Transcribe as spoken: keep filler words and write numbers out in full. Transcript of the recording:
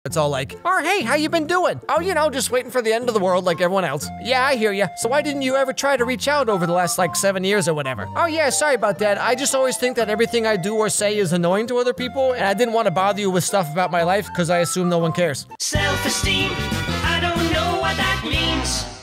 It's all like, oh, hey, how you been doing? Oh, you know, just waiting for the end of the world like everyone else. Yeah, I hear ya. So why didn't you ever try to reach out over the last like seven years or whatever? Oh yeah, sorry about that. I just always think that everything I do or say is annoying to other people, and I didn't want to bother you with stuff about my life because I assume no one cares. Self-esteem, I don't know what that means.